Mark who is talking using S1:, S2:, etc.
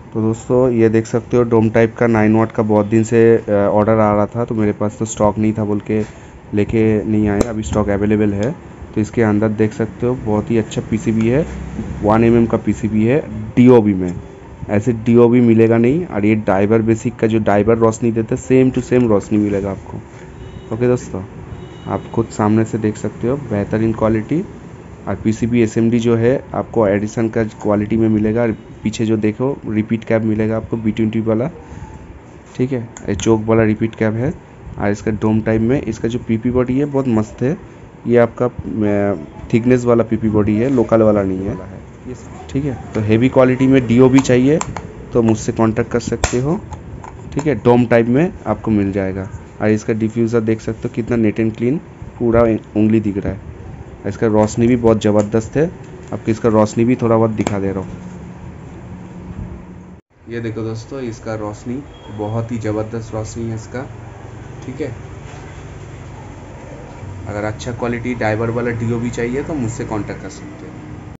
S1: तो दोस्तों ये देख सकते हो डोम टाइप का 9 वाट का बहुत दिन से ऑर्डर आ रहा था, तो मेरे पास तो स्टॉक नहीं था बोल के लेके नहीं आए। अभी स्टॉक अवेलेबल है। तो इसके अंदर देख सकते हो बहुत ही अच्छा पीसीबी है, 1 mm का पीसीबी है डीओबी में। ऐसे डीओबी मिलेगा नहीं। और ये डाइवर बेसिक का जो डाइवर रोशनी देते हैं सेम टू सेम रोशनी मिलेगा आपको। ओके दोस्तों, आप खुद सामने से देख सकते हो बेहतरीन क्वालिटी। और पीसीबी एसएमडी जो है आपको एडिसन का क्वालिटी में मिलेगा। पीछे जो देखो रिपीट कैप मिलेगा आपको B20 वाला, ठीक है, ये चोक वाला रिपीट कैप है। और इसका डोम टाइप में इसका जो पीपी बॉडी है बहुत मस्त है। ये आपका थिकनेस वाला पीपी बॉडी है, लोकल वाला नहीं है, ठीक है। तो हेवी क्वालिटी में डीओबी चाहिए तो मुझसे कांटेक्ट कर सकते हो, ठीक है। डोम टाइप में आपको मिल जाएगा। और इसका डिफ्यूज़र देख सकते हो कितना नीट एंड क्लीन, पूरा उंगली दिख रहा है। इसका रोशनी भी बहुत ज़बरदस्त है। आपको इसका रोशनी भी थोड़ा बहुत दिखा दे रहा हूँ। ये देखो दोस्तों, इसका रोशनी बहुत ही ज़बरदस्त रोशनी है इसका, ठीक है। अगर अच्छा क्वालिटी डाइवर वाला डीओबी चाहिए तो मुझसे कांटेक्ट कर सकते हो।